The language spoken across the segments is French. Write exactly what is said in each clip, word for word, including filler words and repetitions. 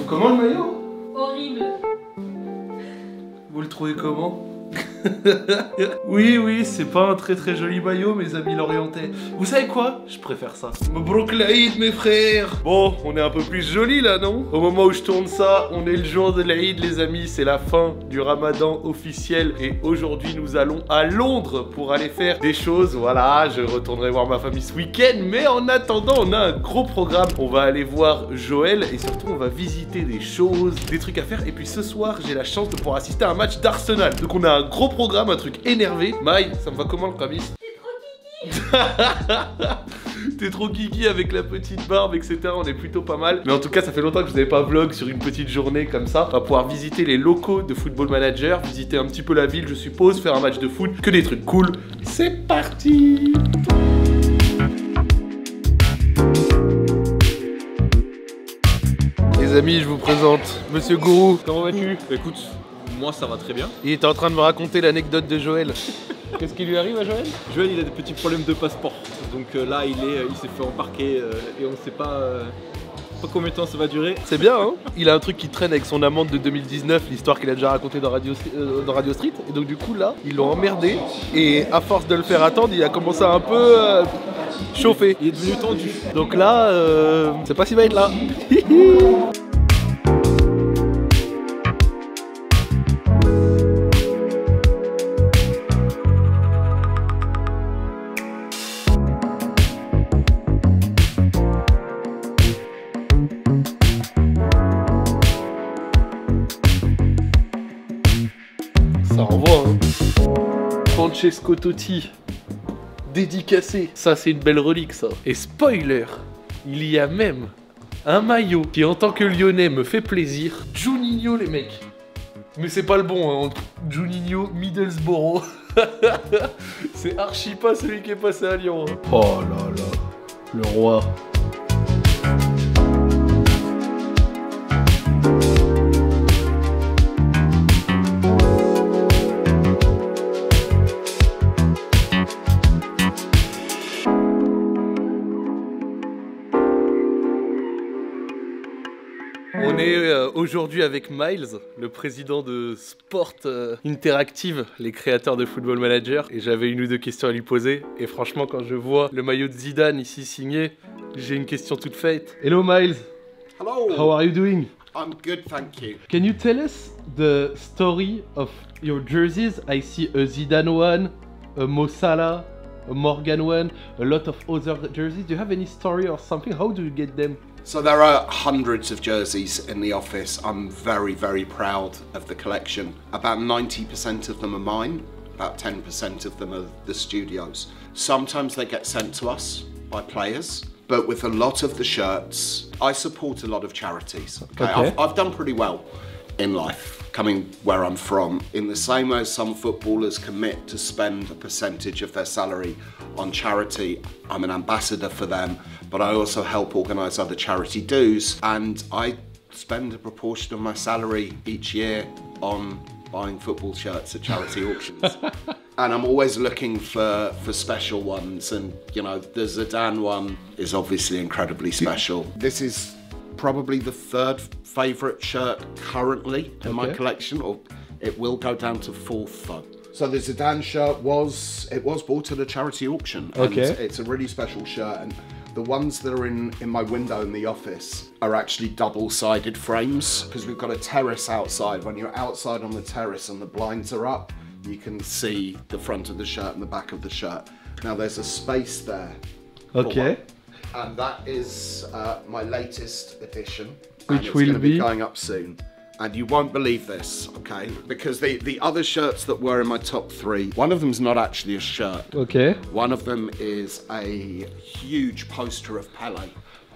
comment le maillot? Horrible. Vous le trouvez comment? Oui, oui, c'est pas un très très joli maillot, mes amis lorientais. Vous savez quoi? Je préfère ça. Mabrouk l'Aïd, mes frères. Bon, on est un peu plus joli là, non? Au moment où je tourne ça, on est le jour de l'Aïd, les amis. C'est la fin du ramadan officiel. Et aujourd'hui, nous allons à Londres pour aller faire des choses. Voilà, je retournerai voir ma famille ce week-end. Mais en attendant, on a un gros programme. On va aller voir Joël et surtout, on va visiter des choses, des trucs à faire. Et puis ce soir, j'ai la chance de pouvoir assister à un match d'Arsenal. Donc on a un gros programme, un truc énervé. Maï, ça me va comment le Kramis? T'es trop kiki. T'es trop kiki avec la petite barbe, et cetera. On est plutôt pas mal. Mais en tout cas, ça fait longtemps que je n'avais pas vlog sur une petite journée comme ça. On va pouvoir visiter les locaux de Football Manager, visiter un petit peu la ville, je suppose, faire un match de foot, que des trucs cool. C'est parti. Les amis, je vous présente Monsieur Gourou. Comment vas-tu? Écoute, moi ça va très bien. Il était en train de me raconter l'anecdote de Joël. Qu'est-ce qui lui arrive à Joël? Joël, il a des petits problèmes de passeport. Donc euh, là, il est, il s'est fait embarquer euh, et on ne sait pas, euh, pas combien de temps ça va durer. C'est bien, hein? Il a un truc qui traîne avec son amende de deux mille dix-neuf, l'histoire qu'il a déjà racontée dans Radio, euh, dans Radio Street. Et donc du coup, là, ils l'ont emmerdé. Et à force de le faire attendre, il a commencé à un peu euh, chauffer. Il est devenu tendu. Donc là, euh, c'est pas s'il va être là. Ça renvoie, hein. Francesco Totti, dédicacé. Ça, c'est une belle relique, ça. Et spoiler, il y a même un maillot qui, en tant que Lyonnais, me fait plaisir. Juninho, les mecs. Mais c'est pas le bon, hein. Juninho Middlesbrough. C'est archi pas celui qui est passé à Lyon, hein. Oh là là, le roi. On est euh, aujourd'hui avec Miles, le président de Sport euh, Interactive, les créateurs de Football Manager. Et j'avais une ou deux questions à lui poser. Et franchement, quand je vois le maillot de Zidane ici signé, j'ai une question toute faite. Hello Miles. Hello. How are you doing? I'm good, thank you. Can you tell us the story of your jerseys? I see a Zidane one, a Mo Salah, a Morgan one, a lot of other jerseys. Do you have any story or something? How do you get them? So there are hundreds of jerseys in the office. I'm very, very proud of the collection. About ninety percent of them are mine. About ten percent of them are the studio's. Sometimes they get sent to us by players, but with a lot of the shirts, I support a lot of charities. Okay, Okay. I've, I've done pretty well in life, coming where I'm from. In the same way as some footballers commit to spend a percentage of their salary on charity, I'm an ambassador for them, but I also help organise other charity dues, and I spend a proportion of my salary each year on buying football shirts at charity auctions. And I'm always looking for, for special ones, and you know, the Zidane one is obviously incredibly special. This is probably the third favourite shirt currently in my Okay. collection, or it will go down to fourth though. So the Zidane shirt was, it was bought at a charity auction. And Okay. it's a really special shirt, and the ones that are in, in my window in the office are actually double-sided frames, because we've got a terrace outside. When you're outside on the terrace and the blinds are up, you can see the front of the shirt and the back of the shirt. Now there's a space there. for Okay. one, and that is uh, my latest edition. Which and it's will gonna be be? going up soon. And you won't believe this, okay? Because the, the other shirts that were in my top three, one of them's not actually a shirt. Okay. One of them is a huge poster of Pele,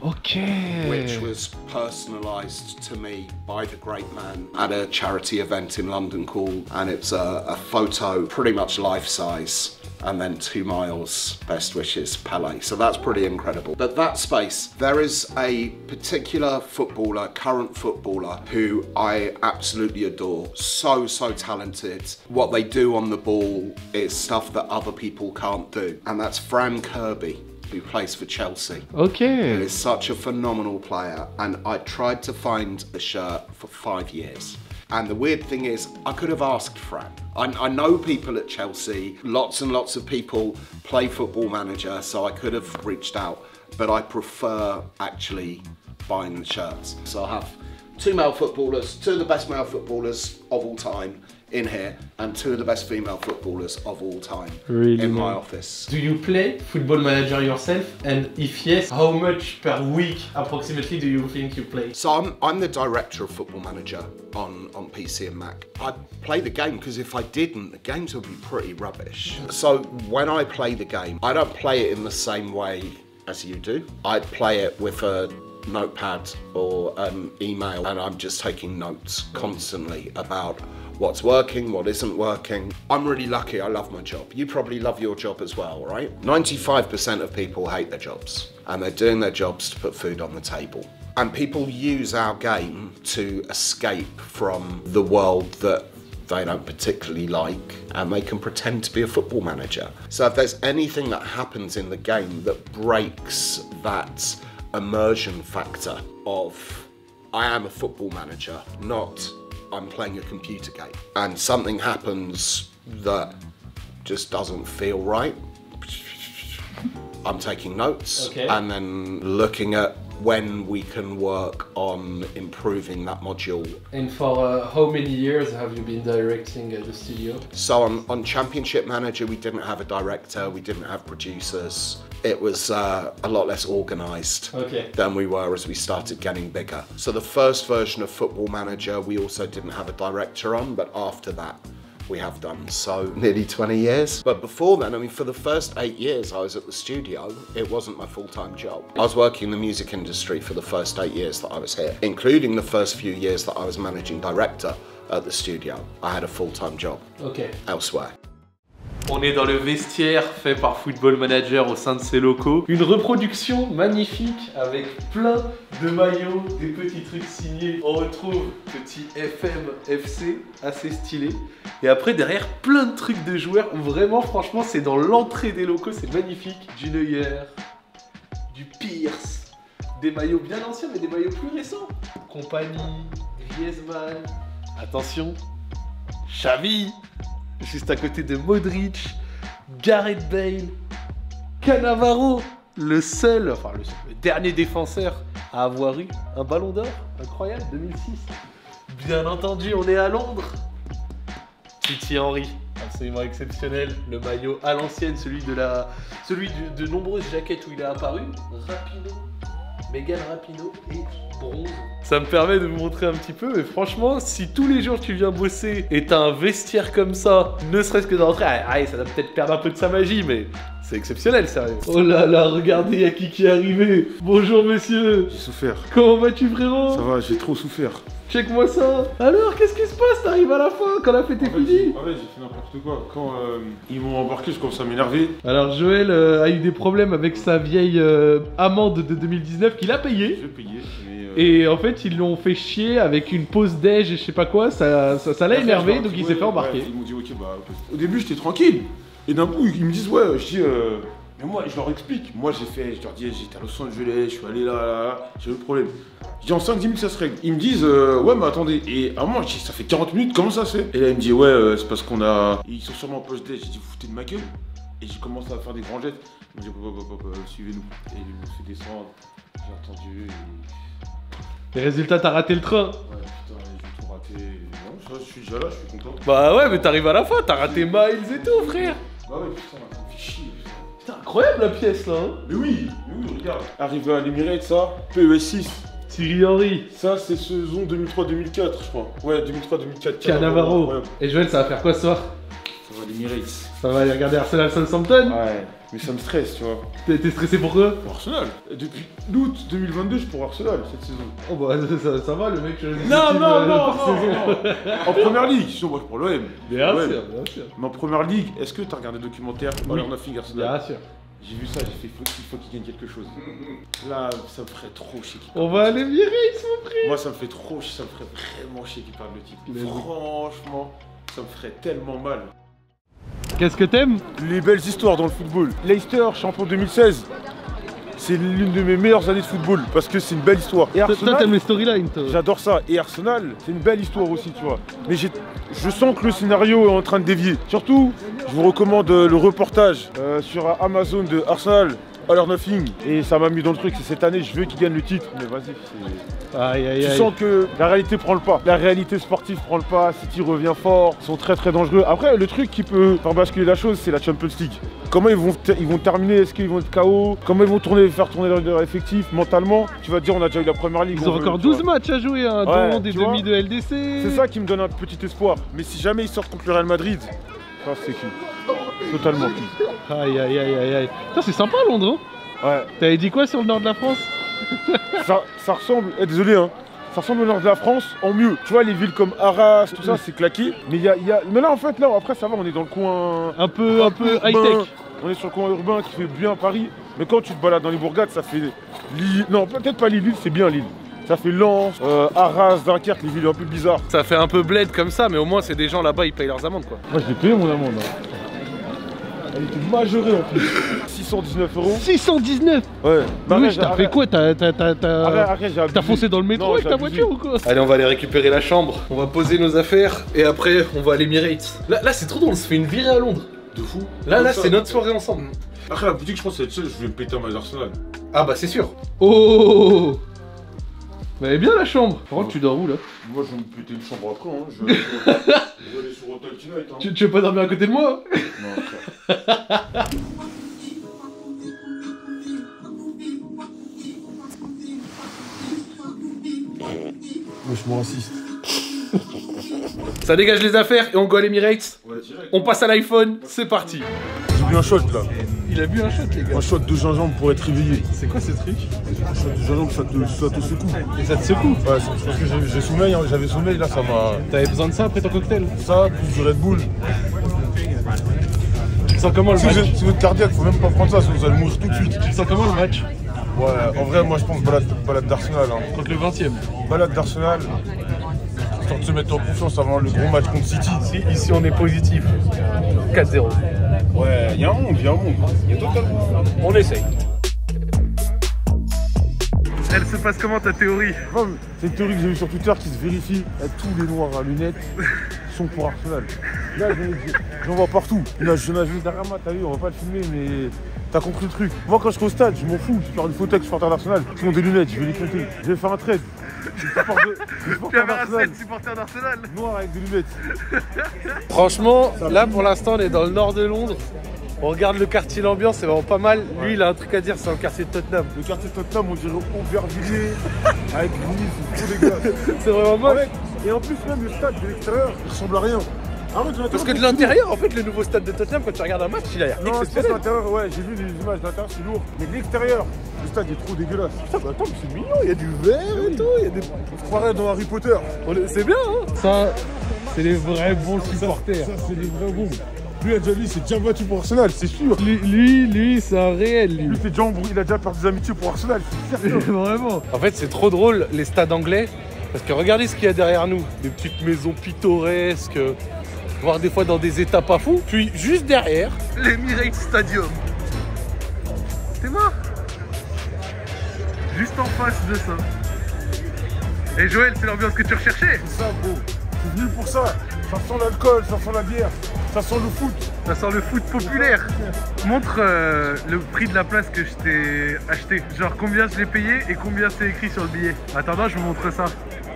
Okay. which was personalised to me by the great man at a charity event in London called, and it's a, a photo, pretty much life size, and then two miles, best wishes, Pele. So that's pretty incredible. But that space, there is a particular footballer, current footballer, who I absolutely adore. So, so talented. What they do on the ball is stuff that other people can't do. And that's Fran Kirby. who plays for Chelsea. Okay. He's such a phenomenal player, and I tried to find a shirt for five years. And the weird thing is, I could have asked Fran. I, I know people at Chelsea, lots and lots of people play Football Manager, so I could have reached out, but I prefer actually buying the shirts. So I have two male footballers, two of the best male footballers of all time in here, and two of the best female footballers of all time really in my nice. office. Do you play Football Manager yourself? And if yes, how much per week approximately do you think you play? So I'm, I'm the director of Football Manager on, on P C and Mac. I play the game because if I didn't, the games would be pretty rubbish. So when I play the game, I don't play it in the same way as you do. I play it with a notepad or an email, and I'm just taking notes constantly about what's working, what isn't working. I'm really lucky, I love my job. You probably love your job as well, right? ninety-five percent of people hate their jobs, and they're doing their jobs to put food on the table. And people use our game to escape from the world that they don't particularly like, and they can pretend to be a football manager. So if there's anything that happens in the game that breaks that immersion factor of I am a football manager, not I'm playing a computer game, and something happens that just doesn't feel right, I'm taking notes, okay. and then looking at when we can work on improving that module. And for uh, how many years have you been directing uh, the studio? So on, on Championship Manager, we didn't have a director, we didn't have producers. It was uh, a lot less organised okay. than we were as we started getting bigger. So the first version of Football Manager, we also didn't have a director on, but after that, we have done. So nearly twenty years. But before then, I mean, for the first eight years I was at the studio, it wasn't my full-time job. I was working in the music industry for the first eight years that I was here, including the first few years that I was managing director at the studio. I had a full-time job okay. elsewhere. On est dans le vestiaire fait par Football Manager au sein de ses locaux. Une reproduction magnifique avec plein de maillots, des petits trucs signés. On retrouve petit F M F C, assez stylé. Et après derrière, plein de trucs de joueurs. Vraiment, franchement, c'est dans l'entrée des locaux, c'est magnifique. Du Neuer, du Pierce, des maillots bien anciens mais des maillots plus récents. Compagnie, Griezmann, attention, Xavi. Juste à côté de Modric, Gareth Bale, Cannavaro, le seul, enfin le, seul, le dernier défenseur à avoir eu un ballon d'or, incroyable, deux mille six. Bien entendu, on est à Londres. Thierry Henry, absolument exceptionnel, le maillot à l'ancienne, celui de la, celui de, de nombreuses jaquettes où il est apparu, Rapinoe, Megan Rapinoe et bronze. Ça me permet de vous montrer un petit peu, mais franchement, si tous les jours tu viens bosser et t'as un vestiaire comme ça, ne serait-ce que d'entrer, ah, ça va peut-être perdre un peu de sa magie, mais c'est exceptionnel, sérieux. Oh là là, regardez, y'a qui qui est arrivé. Bonjour monsieur. J'ai souffert. Comment vas-tu frérot? Ça va, j'ai trop souffert. Check-moi ça. Alors, qu'est-ce qui se passe? T'arrives à la fin, quand la fête est finie? Ah ouais, j'ai fait n'importe quoi. Quand euh, ils m'ont embarqué, je commence à m'énerver. Alors, Joël euh, a eu des problèmes avec sa vieille euh, amende de deux mille dix-neuf qu'il a payée. J'ai payé, mais... Euh... Et en fait, ils l'ont fait chier avec une pause déj et je sais pas quoi. Ça ça, ça l'a énervé, donc il s'est fait embarquer. Ouais, ils m'ont dit, ok, bah... Au début, j'étais tranquille. Et d'un coup, ils me disent, ouais, je dis... Euh... Mais moi, je leur explique. Moi, j'ai fait, je leur dis, j'étais à Los Angeles, je suis allé là, là, là, j'ai eu le problème. Je dis, en cinq dix minutes, ça se règle. Ils me disent, euh, ouais, mais attendez. Et à moi, je dis, ça fait quarante minutes, comment ça se fait? Et là, il me dit, ouais, euh, c'est parce qu'on a. Ils sont sûrement en poche déj. J'ai dit, vous foutez de ma gueule. Et j'ai commencé à faire des grands gestes. Ils m'ont dit, hop, hop, hop, hop, suivez-nous. Et ils m'ont fait descendre. J'ai entendu. Et... Les résultats, t'as raté le train. Ouais, putain, j'ai tout raté. Non, ça, je suis déjà là, je suis content. Bah ouais, mais t'arrives à la fin, t'as raté Miles et tout, frère. Bah ouais, putain, ça me fait chier. Putain, incroyable la pièce là, hein. Mais oui, mais oui, regarde. Arrivé à l'Emirates, ça, P E S six. Thierry Henry. Ça, c'est saison deux mille trois deux mille quatre, je crois. Ouais, deux mille trois deux mille quatre. Cannavaro. Et Joël, ça va faire quoi ce soir? Ça va à l'Emirates. Ça va aller regarder Arsenal Southampton? Ouais, mais ça me stresse, tu vois. T'es stressé pour quoi? Pour Arsenal. Depuis août deux mille vingt-deux, je suis pour Arsenal cette saison. Oh bah ça, ça va, le mec choisit ses Non, teams, non, euh, non, par non, saison. non. En première ligue, sinon moi je suis pour l'O M. Bien Ouais. sûr, bien sûr. Mais en première ligue, est-ce que t'as regardé le documentaire Oui. All or Nothing Arsenal? Bien sûr. J'ai vu ça, j'ai fait faut- il faut qu'il gagne quelque chose. Là, ça me ferait trop chier qu'il On va aller virer, mon frère. Moi, ça me fait trop chier, ça me ferait vraiment chier qu'il perde le titre. Mais oui. Franchement, ça me ferait tellement mal. Qu'est-ce que t'aimes? Les belles histoires dans le football. Leicester, champion deux mille seize. c'est l'une de mes meilleures années de football parce que c'est une belle histoire. Et Toi, Arsenal, t'aimes les storylines, toi. j'adore ça. Et Arsenal, c'est une belle histoire aussi, tu vois. Mais j'ai- je sens que le scénario est en train de dévier. Surtout, je vous recommande euh, le reportage euh, sur Amazon de Arsenal. All or Nothing, et ça m'a mis dans le truc, c'est cette année je veux qu'il gagne le titre, mais vas-y, c'est... Aïe, aïe, Tu aïe. sens que la réalité prend le pas, la réalité sportive prend le pas, City revient fort, ils sont très très dangereux. Après, le truc qui peut faire basculer la chose, c'est la Champions League. Comment ils vont, ils vont terminer, est-ce qu'ils vont être K O? Comment ils vont tourner, faire tourner leur, leur effectif mentalement? Tu vas te dire, on a déjà eu la première ligue. Ils ont on veut, encore tu vois. douze matchs à jouer, hein, Ouais, dont des tu vois. demi de L D C. C'est ça qui me donne un petit espoir. Mais si jamais ils sortent contre le Real Madrid, ça c'est qui? Totalement qui? Aïe, aïe, aïe, aïe, aïe. Putain, c'est sympa Londres, hein. Ouais. T'avais dit quoi sur le nord de la France? ça, ça ressemble, eh, désolé hein, ça ressemble au nord de la France en mieux. Tu vois les villes comme Arras, tout ça c'est claqué. Mais il y a, il y a, mais là en fait là après ça va, on est dans le coin Un peu, un peu urbain. high-tech. On est sur le coin urbain qui fait bien Paris. Mais quand tu te balades dans les bourgades, ça fait Lille. Non peut-être pas Lille, Lille c'est bien Lille. Ça fait Lens, euh, Arras, Dunkerque, les villes un peu bizarres. Ça fait un peu bled comme ça, mais au moins c'est des gens là-bas, ils payent leurs amendes quoi. Moi je l'ai payé mon amende. Hein. Elle était majorée en plus. six cent dix-neuf euros. six cent dix-neuf. Ouais. Mais arrête, oui, t'as fait arrête. quoi? T'as t'as- t'as- t'as- Arrête, arrête, j'ai abusé. t'as foncé dans le métro Non, avec j'ai ta abusé. voiture ou quoi? Allez, on va aller récupérer la chambre, on va poser nos affaires et après on va à l'Emirates. Là, là c'est trop drôle, on se fait une virée à Londres. De fou. Là, là, Comme c'est ça. notre soirée ensemble. Après la boutique, je pense que c'est seule, je vais me péter un match d'Arsenal. Ah bah c'est sûr. Oh! Mais elle est bien la chambre. Par contre, tu dors où là? Moi, je vais me péter une chambre après, hein. Je vais aller sur, je vais aller sur Hotel Tonight, hein. tu, tu veux pas dormir à côté de moi? Non, frère. Moi, je me rassiste. Ça dégage les affaires et on go à l'Emirates. Ouais, direct. On passe à l'iPhone, c'est parti. J'ai bu un shot là. Il a bu un shot, les gars. Un shot de gingembre pour être réveillé. C'est quoi ce truc? Un shot de gingembre, ça te, ça te secoue. Et ça te secoue? Ouais, c'est parce que j'ai j'ai sommeil, hein, j'avais sommeil là, ça m'a. T'avais besoin de ça après ton cocktail? Ça, plus du Red Bull. Tu te sens comment le Si match? vous êtes, si vous êtes cardiaque, faut même pas prendre ça, sinon vous allez mourir tout de suite. Tu te sens comment le match? Ouais, en vrai, moi je pense balade, balade d'Arsenal. Hein. Contre le vingtième. Balade d'Arsenal, histoire de se mettre en confiance avant le gros match contre City. Ici, ici on est positif. quatre zéro. Ouais, il y a un monde, il y a un monde. Il y a totalement. On essaye. Elle se passe comment ta théorie? Enfin, c'est une théorie que j'ai vue sur Twitter qui se vérifie. Là, tous les noirs à lunettes sont pour Arsenal. Là, j'en- j'en vois partout. Là, je nage derrière moi, t'as vu, on va pas le filmer, mais t'as compris le truc. Moi, quand je serai au stade, je m'en fous. Je vais faire une photo avec supporter d'Arsenal. Ils ont des lunettes, je vais les compter. Je vais faire un trade. Je vais faire de- je vais faire d'Arsenal. supporter d'Arsenal. Noir avec des lunettes. Franchement, là pour l'instant on est dans le nord de Londres. On regarde le quartier, l'ambiance, c'est vraiment pas mal. Lui il a un truc à dire, c'est dans le quartier de Tottenham. Le quartier de Tottenham, on dirait Aubervilliers, avec Grigny, c'est trop dégueulasse. C'est vraiment moche. Ouais, et en plus, même le stade de l'extérieur, il ressemble à rien. Ah ouais, de Parce que de l'intérieur, en fait, le nouveau stade de Tottenham, quand tu regardes un match, il a l'air Non, c'est pas exceptionnel. l'intérieur, ouais, j'ai vu les images de l'intérieur, c'est lourd. Mais de l'extérieur, le stade est trop dégueulasse. Putain, mais attends, mais c'est mignon, il y a du vert et tout, il y a des. On se croirait dans Harry Potter. On est- C'est bien, hein. Ça, c'est les vrais bons supporters. Ça, c'est des vrais bons. Lui, il a déjà, lui, c'est déjà battu pour Arsenal, c'est sûr. Lui, lui, lui, c'est un réel, lui. Lui, c'est déjà embrouillé, il a déjà perdu des amitiés pour Arsenal, c'est certain. Vraiment. En fait, c'est trop drôle, les stades anglais. Parce que regardez ce qu'il y a derrière nous. Des petites maisons pittoresques, voire des fois dans des états pas fous. Puis juste derrière, l'Emirates Stadium. T'es mort. Juste en face de ça. Et Joël, c'est l'ambiance que tu recherchais. C'est ça, gros. C'est venu pour ça. Ça sent l'alcool, ça sent la bière, ça sent le foot. Ça sent le foot populaire. Montre euh, le prix de la place que je t'ai acheté. Genre combien je l'ai payé et combien c'est écrit sur le billet. Attends, je vous montre ça.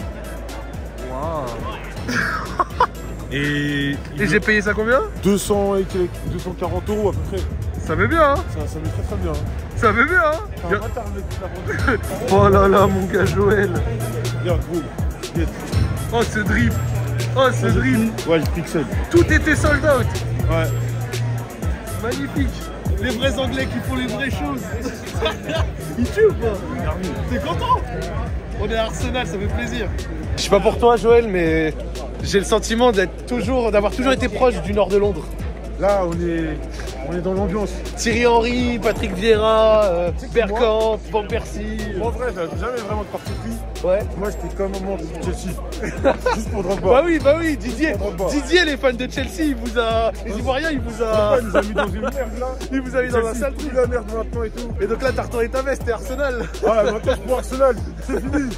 Waouh. Et, Et j'ai payé ça combien? deux cents et quelques, deux cent quarante euros à peu près. Ça met bien, hein. Ça, ça met très très bien. Hein. Ça met bien, hein. C'est un bâtard, le mec, la vente. Oh là là, mon gars Joël. Regarde, gros. Regarde. Oh, ce drip. Oh, ce drip. Ouais, le pixel. Tout était sold out. Ouais. Magnifique. Les vrais Anglais qui font les vraies choses. Il tue ou pas? T'es content? On est à Arsenal, ça fait plaisir. Je sais pas pour toi, Joël, mais j'ai le sentiment d'être toujours, d'avoir toujours été proche du nord de Londres. Là, on est, On est dans l'ambiance. Thierry Henry, Patrick Vieira, euh, Bergkamp, Van Persie. Moi, en vrai, j'avais jamais vraiment de parti pris. Ouais. Moi, j'étais comme un membre de Chelsea. Juste pour Drogba. Bah oui, bah oui, Didier. Drogba. Didier, les fans de Chelsea, il vous a. Les Ivoiriens, il vous a. Il nous a mis dans une merde là. Il vous a mis dans un Chelsea, sale plus truc. la merde maintenant et tout. Et donc là, t'as retourné ta veste, t'es Arsenal. Ah, maintenant, c'est pour Arsenal. C'est fini.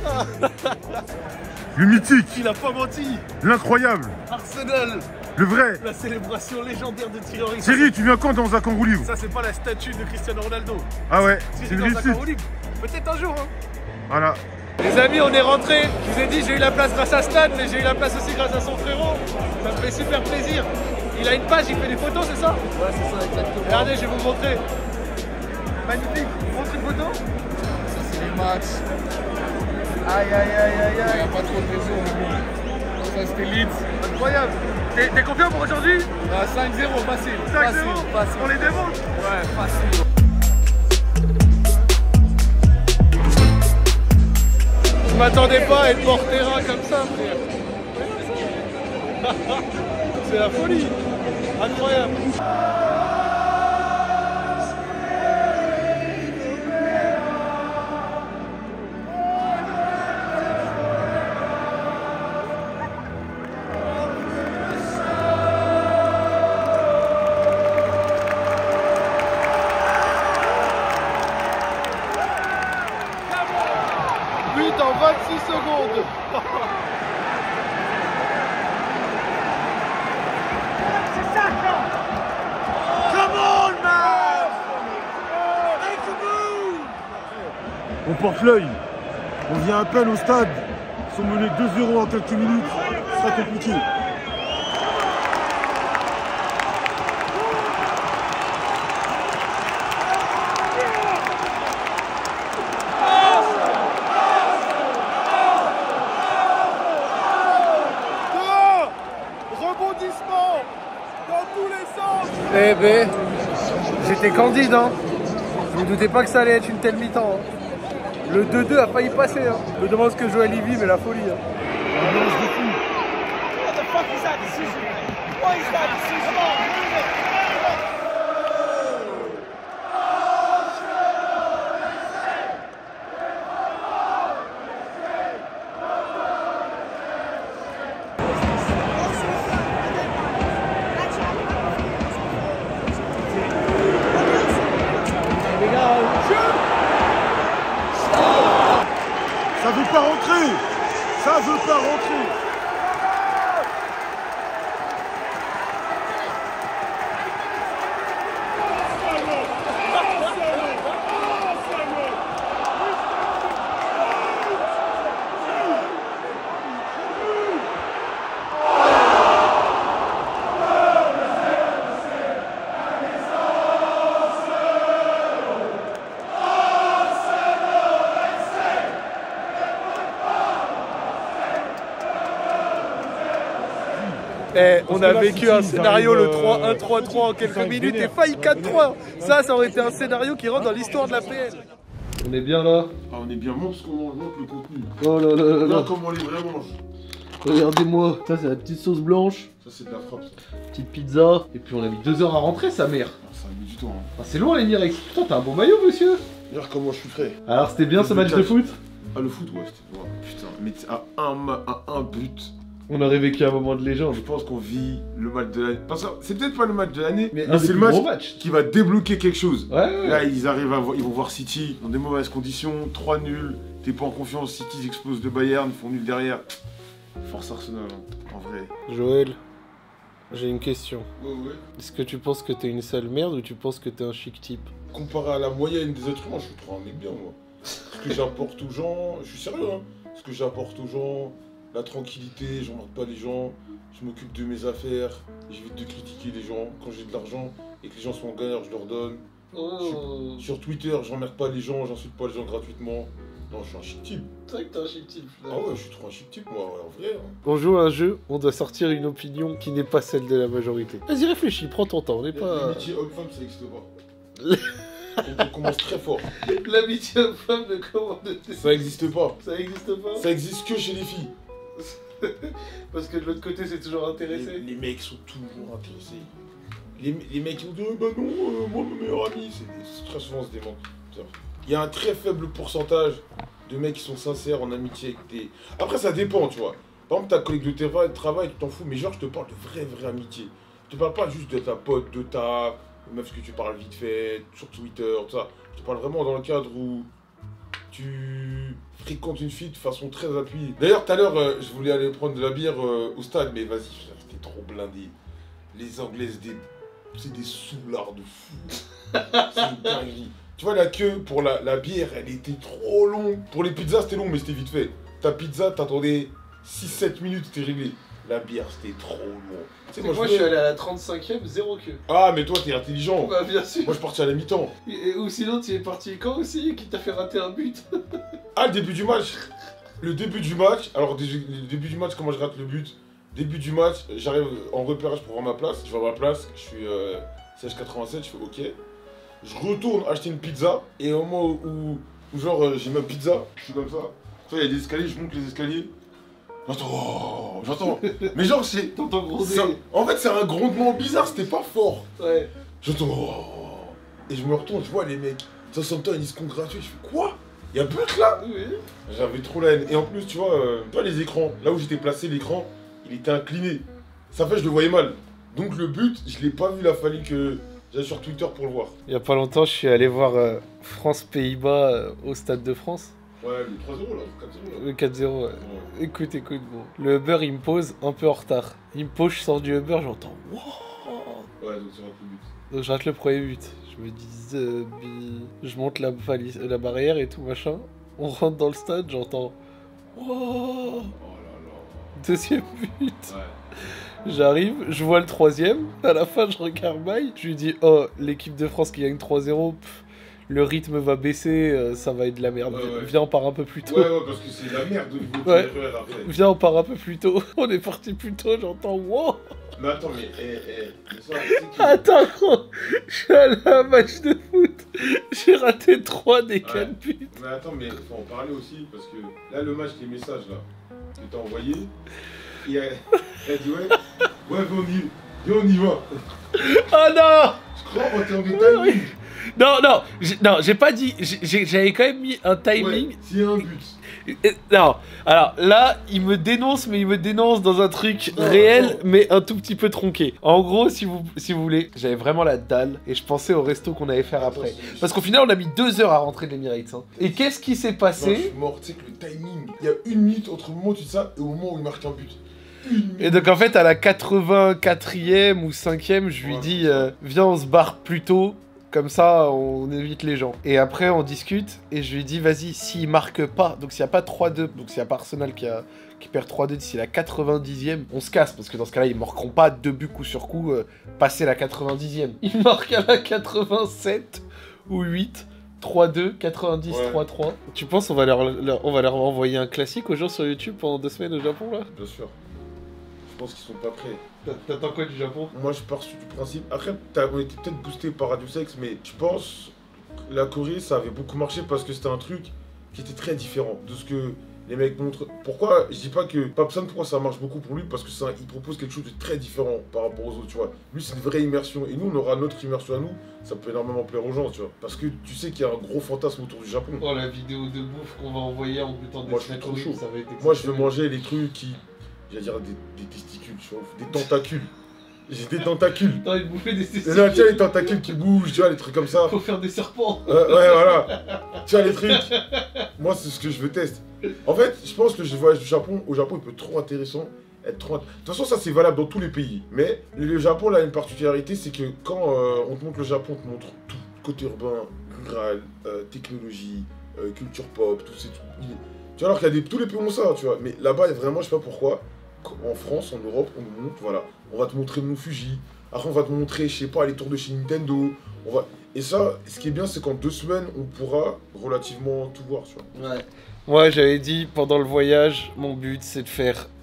Le mythique, Il a pas menti. l'incroyable, Arsenal, le vrai. la célébration légendaire de Thierry Henry. Thierry, tu viens quand dans un kangourou libre? Ça, c'est pas la statue de Cristiano Ronaldo. Ah ouais, c'est Thierry une dans un réussite. carreau libre. Peut-être un jour, hein. Voilà. Les amis, on est rentrés. Je vous ai dit, j'ai eu la place grâce à Stan, mais j'ai eu la place aussi grâce à son frérot. Ça me fait super plaisir. Il a une page, il fait des photos, c'est ça? Ouais, c'est ça, exactement. Regardez, je vais vous montrer. Magnifique. Montre une photo. Ça c'est les matchs, Aïe, aïe, aïe, aïe, il n'y a aïe. pas trop de raison mais bon. Ça c'était Leeds. Incroyable. T'es t'es confiant pour aujourd'hui? Ah, cinq zéro facile. cinq Facile, zéro. facile. On les démonte. Ouais, facile. Je m'attendais pas à être hors terrain comme ça, frère. C'est la folie. Incroyable. But en vingt-six secondes. On porte l'œil. On vient à peine au stade. Ils sont menés deux zéro en quelques minutes. Ce sera compliqué. Rebondissement dans tous les sens. Eh ben, j'étais candide, hein. Je me doutais pas que ça allait être une telle mi-temps. Hein. Le deux deux a failli passer. Hein. Je me demande ce que Joël y vit, mais la folie. Hein. Ça veut pas rentrer. Ça veut pas rentrer. Eh, on a que là, vécu City, un ils scénario, arrivent, le trois un euh, trois trois en quelques ça minutes et vénère. failli quatre trois. Ça, ça aurait été un scénario qui rentre dans l'histoire de la P L. On est bien là. Ah, on est bien bon parce qu'on mange le contenu. Oh là là là Regarde là. comment les vrais mangent. Regardez-moi. Ça, c'est la petite sauce blanche. Ça, c'est de la frappe. Ça, Petite pizza. Et puis on a mis deux heures à rentrer, sa mère. Ah, ça a mis du temps. Hein. Ah, c'est loin, les Mirex. Putain, t'as un bon maillot, monsieur. Regarde comment je suis frais. Alors, c'était bien ce match de foot? Ah, le foot, ouais, c'était. Ouais, putain, mais à un, ma- à un but. On aurait vécu un moment de légende. Je pense qu'on vit le match de l'année. Parce que c'est peut-être pas le match de l'année, Mais mais, un des c'est le plus match, gros matchs. qui va débloquer quelque chose. Ouais, ouais. Là, ils arrivent à voir, ils vont voir City dans des mauvaises conditions, trois nuls, t'es pas en confiance, City ils explosent de Bayern, ils font nul derrière. Force Arsenal, hein, en vrai. Joël, j'ai une question. Ouais, ouais. Est-ce que tu penses que t'es une sale merde ou tu penses que t'es un chic type? Comparé à la moyenne des êtres humains, je suis trop un mec bien, moi. Ce que j'apporte aux gens, je suis sérieux, hein. Ce que j'apporte aux gens, la tranquillité, j'emmerde pas les gens, je m'occupe de mes affaires, j'évite de critiquer les gens. Quand j'ai de l'argent et que les gens sont en galère, je leur donne. Oh. Sur Twitter, j'emmerde pas les gens, j'insulte pas les gens gratuitement. Non, je suis un chic type. C'est vrai que t'es un chic type. Ah ouais, je suis trop un chic type, moi, ouais, en vrai. hein. On joue à un jeu, on doit sortir une opinion qui n'est pas celle de la majorité. Vas-y, réfléchis, prends ton temps, on n'est pas... L'amitié homme-femme, ça n'existe pas. on, on commence très fort. L'amitié homme-femme de comment de... Ça n'existe pas. Ça existe pas? Ça existe que chez les filles. Parce que de l'autre côté, c'est toujours Les, intéressé. les mecs sont toujours intéressés. les, les mecs qui vont dire, bah non, euh, moi, mon meilleur ami, c'est très souvent, c'est des mentes. Il y a un très faible pourcentage de mecs qui sont sincères en amitié avec des... Après, ça dépend, tu vois. Par exemple, ta collègue de travail, travail, tu t'en fous, mais genre, je te parle de vraie, vraie amitié. Je te parle pas juste de ta pote, de ta meuf que tu parles vite fait, sur Twitter, tout ça. Je te parle vraiment dans le cadre où tu fréquentes une fille de façon très appuyée. D'ailleurs, tout à l'heure, euh, je voulais aller prendre de la bière euh, au stade, mais vas-y, c'était trop blindé. Les Anglaises, des... c'est des soulards de fou. C'est une dinguerie. Tu vois, la queue pour la, la bière, elle était trop longue. Pour les pizzas, c'était long, mais c'était vite fait. Ta pizza, t'attendais six sept minutes, c'était réglé. La bière, c'était trop long. C'est moi, moi je suis allé à la trente-cinquième, zéro queue. Ah, mais toi, t'es intelligent. Bah, bien sûr. Moi, je suis parti à la mi-temps. Et, ou sinon, tu es parti quand aussi, qui t'a fait rater un but? Ah, le début du match. Le début du match. Alors, le début du match, comment je rate le but? Début du match, j'arrive en repérage pour voir ma place. Je vois ma place, je suis euh, seize quatre-vingt-sept, je fais OK. Je retourne acheter une pizza. Et au moment où, où genre, euh, j'ai ma pizza, je suis comme ça. Tu vois, il y a des escaliers, je monte les escaliers. J'entends, oh, j'entends. Mais genre, c'est. T'entends gronder. En fait, c'est un grondement bizarre, c'était pas fort. Ouais. J'entends, oh. Et je me retourne, je vois les mecs. Southampton, ils se congratulent. Je fais quoi? Y'a but là? Oui. J'avais trop la haine. Et en plus, tu vois, euh, tu vois les écrans, là où j'étais placé, l'écran, il était incliné. Ça fait, je le voyais mal. Donc le but, je l'ai pas vu, il a fallu que j'aille sur Twitter pour le voir. Il y a pas longtemps, je suis allé voir euh, France-Pays-Bas euh, au Stade de France. Ouais, le trois zéro là, quatre zéro là. Le quatre zéro, ouais. Ouais. Écoute, écoute, bon. Le Uber, il me pose un peu en retard. Il me pose, je sors du Uber, j'entends wow. Ouais, donc c'est un peu le but. Donc je rate le premier but. Je me dis, euh, bi- je monte la, palisse- la barrière et tout machin. On rentre dans le stade, j'entends wow. Oh là là. Deuxième but. Ouais. J'arrive, je vois le troisième. À la fin, je regarde Mike. Je lui dis, oh, l'équipe de France qui gagne trois zéro. pff, Le rythme va baisser, euh, ça va être de la merde. Ouais, ouais. Viens, on part un peu plus tôt. Ouais, ouais, parce que c'est la merde au niveau de Ouais. l'erreur après. Viens, on part un peu plus tôt. On est parti plus tôt, j'entends wow. Mais attends, mais, eh, eh, mais ça, c'est qui- Attends, gros, je suis allé à un match de foot. J'ai raté trois des quatre buts. Mais attends, mais faut en parler aussi, parce que là, le match, les messages là, que t'as envoyé, il a, il a dit ouais, ouais, on y, viens, on y va. Oh non. Je crois qu'on était en timing. Non, non, j'ai- non, j'ai pas dit. j'ai- J'avais quand même mis un timing. Ouais, s'il y a un but. Euh, Non, alors là, il me dénonce, mais il me dénonce dans un truc Non, réel, non. mais un tout petit peu tronqué. En gros, si vous, si vous voulez, j'avais vraiment la dalle et je pensais au resto qu'on allait faire après. Attention. Parce qu'au final, on a mis deux heures à rentrer de l'Emirates. Hein. Et qu'est-ce qui s'est Non, je passé? suis mort, tu sais que le timing, il y a une minute entre le moment où tu dis ça et au moment où il marque un but. Une minute. Et donc en fait, à la quatre-vingt-quatrième ou cinquième, je lui Ouais. dis euh, viens, on se barre plus tôt. Comme ça, on évite les gens. Et après, on discute. Et je lui dis, vas-y, s'il marque pas, donc s'il n'y a pas trois deux, donc s'il n'y a pas Arsenal qui, a, qui perd trois deux d'ici la quatre-vingt-dixième, on se casse. Parce que dans ce cas-là, ils marqueront pas deux buts coup sur coup, euh, passer la quatre-vingt-dixième. Ils marquent à la quatre-vingt-sept ou huit. trois deux, quatre-vingt-dix, Ouais. trois trois. Tu penses on va leur, leur- on va leur envoyer un classique aux gens sur YouTube pendant deux semaines au Japon, là? Bien sûr. Je pense qu'ils sont pas prêts. T'attends quoi du Japon? Moi, je pars du principe. Après, t'as- on était peut-être boosté par Radio Sex, mais je pense la Corée, ça avait beaucoup marché parce que c'était un truc qui était très différent de ce que les mecs montrent. Pourquoi je dis pas que Papsan, pourquoi ça marche beaucoup pour lui? Parce que ça, il propose quelque chose de très différent par rapport aux autres, tu vois. Lui, c'est une vraie immersion. Et nous, on aura notre immersion à nous. Ça peut énormément plaire aux gens, tu vois. Parce que tu sais qu'il y a un gros fantasme autour du Japon. Oh, la vidéo de bouffe qu'on va envoyer en butant des Moi, je suis snacks trop horribles, chaud. ça va être Moi, je veux exceptionnel. manger les trucs qui. J'allais dire des, des testicules, tu vois. Des tentacules. J'ai des tentacules. T'as envie de bouffer des Et testicules. là, tu vois les tentacules qui bougent, tu vois, les trucs comme ça. Faut faire des serpents. Euh, ouais, voilà. Tu vois les trucs. Moi, c'est ce que je veux tester. En fait, je pense que le voyage du Japon, au Japon, il peut être trop intéressant. Être trop... De toute façon, ça, c'est valable dans tous les pays. Mais le Japon, là, a une particularité, c'est que quand euh, on te montre le Japon, on te montre tout. Côté urbain, rural, euh, technologie, euh, culture pop, tout ces trucs. Tu vois, alors qu'il y a des... tous les pays ont ça, tu vois. Mais là-bas, vraiment, je sais pas pourquoi, en France, en Europe, on nous montre, voilà, on va te montrer mon Fuji. Après, on va te montrer, je sais pas, les tours de chez Nintendo. On va... Et ça, ce qui est bien, c'est qu'en deux semaines, on pourra relativement tout voir, tu vois. Ouais. Moi, j'avais dit pendant le voyage, mon but c'est de faire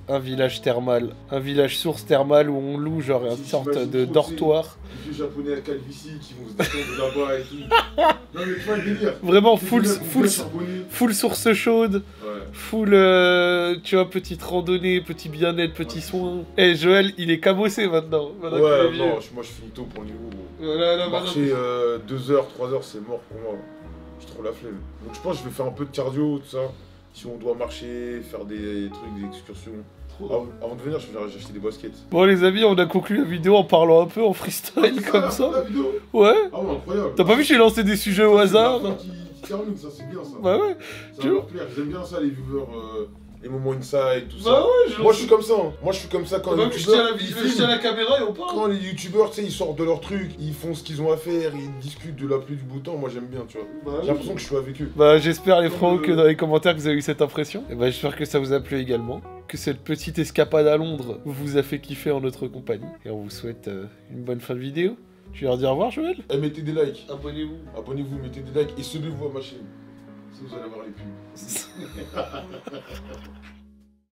un village thermal. Un village source thermale où on loue genre une Si, sorte j'imagine de trop, dortoir. Les vieux japonais à calvitie qui vont se détendre là-bas et tout. Non mais tu vois le délire. Vraiment Les full, vieux mecs full, bien charbonnés. full source chaude. Ouais. Full, euh, tu vois, petite randonnée, petit bien-être, petit soin. Eh, Joël, il est cabossé maintenant. maintenant qu'il est Ouais, vieux. non, je- moi je finis tôt pour le niveau. gros. Voilà, là, maintenant. Marcher euh, deux heures, trois heures, c'est mort pour moi. J'ai trop la flemme. Donc je pense que je vais faire un peu de cardio, tout ça. Si on doit marcher, faire des trucs, des excursions. Avant, avant de venir, je vais acheter des baskets. Bon, les amis, on a conclu la vidéo en parlant un peu en freestyle Ah, comme la ça. vidéo. Ouais. Ah ouais, incroyable. T'as pas vu, j'ai lancé des sujets au C'est hasard. la fin qui, qui termine, ça c'est bien ça. Bah ouais. Ça tu va vois. leur plaire. J'aime bien ça, les viewers, euh, les moments inside, tout Bah ça. ouais, Moi je suis comme ça. hein. Moi je suis comme ça quand les Bah, je tiens youtubeurs, la, ils je filment. tiens la caméra et on parle. Quand les youtubeurs, tu sais, ils sortent de leur truc, ils font ce qu'ils ont à faire, ils discutent de la pluie du beau temps, moi j'aime bien, tu vois. Bah, J'ai l'impression que je suis avec eux. Bah j'espère les Comme frogs le- que dans les commentaires que vous avez eu cette impression. Et bah j'espère que ça vous a plu également. Que cette petite escapade à Londres vous a fait kiffer en notre compagnie. Et on vous souhaite euh, une bonne fin de vidéo. Je vais leur dire au revoir Joël. Et mettez des likes, Abonnez-vous. abonnez-vous, mettez des likes et suivez-vous à ma chaîne. Si vous allez avoir les pubs.